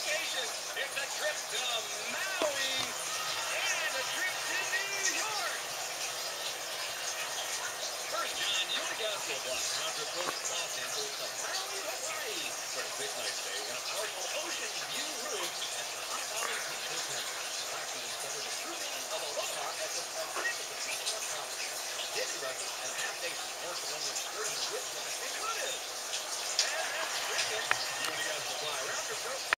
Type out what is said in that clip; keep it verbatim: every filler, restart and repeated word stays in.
vacation. It's a trip to Maui and a trip to New York. First, John, you'll be down to a block Contra Coast, Los Angeles to Maui, Hawaii for a big night stay in a powerful ocean view room at the Hot Valley Beach Hotel. Relax and discover the true meaning of aloha at this magnificent beachfront house. Daily rentals and half-day snorkeling and excursions with flights included. And that's drinking. You and the guys will fly around your trip.